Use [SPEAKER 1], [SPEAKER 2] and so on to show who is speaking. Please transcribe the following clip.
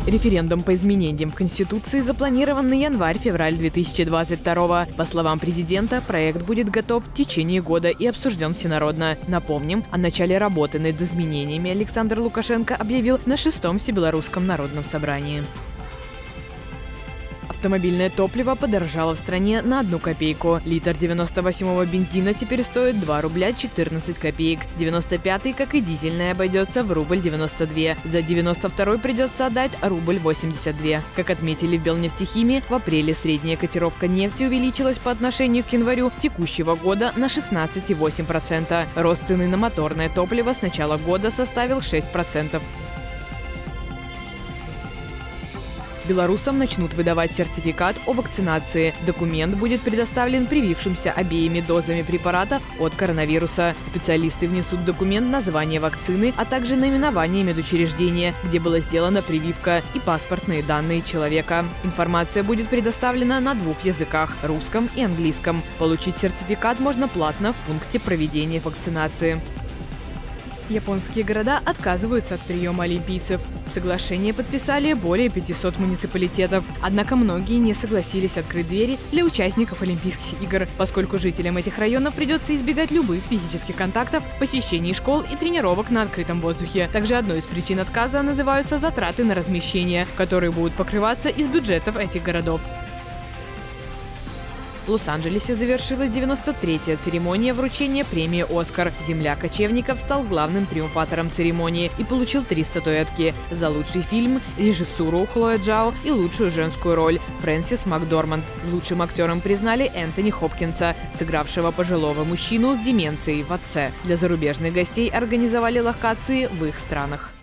[SPEAKER 1] Референдум по изменениям в Конституции запланирован на январь-февраль 2022. По словам президента, проект будет готов в течение года и обсужден всенародно. Напомним, о начале работы над изменениями Александр Лукашенко объявил на 6-м Всебелорусском народном собрании. Автомобильное топливо подорожало в стране на 1 копейку. Литр 98-го бензина теперь стоит 2 рубля 14 копеек. 95-й, как и дизельный, обойдется в рубль 92. За 92-й придется отдать рубль 82. Как отметили в Белнефтехимии, в апреле средняя котировка нефти увеличилась по отношению к январю текущего года на 16,8%. Рост цены на моторное топливо с начала года составил 6%. Белорусам начнут выдавать сертификат о вакцинации. Документ будет предоставлен привившимся обеими дозами препарата от коронавируса. Специалисты внесут в документ название вакцины, а также наименование медучреждения, где была сделана прививка, и паспортные данные человека. Информация будет предоставлена на 2 языках – русском и английском. Получить сертификат можно платно в пункте проведения вакцинации. Японские города отказываются от приема олимпийцев. Соглашение подписали более 500 муниципалитетов. Однако многие не согласились открыть двери для участников Олимпийских игр, поскольку жителям этих районов придется избегать любых физических контактов, посещений школ и тренировок на открытом воздухе. Также одной из причин отказа называются затраты на размещение, которые будут покрываться из бюджетов этих городов. В Лос-Анджелесе завершилась 93-я церемония вручения премии «Оскар». «Земля кочевников» стал главным триумфатором церемонии и получил 3 статуэтки – за лучший фильм, режиссуру Хлоя Джао и лучшую женскую роль Фрэнсис Макдорманд. Лучшим актером признали Энтони Хопкинса, сыгравшего пожилого мужчину с деменцией в «Отце». Для зарубежных гостей организовали локации в их странах.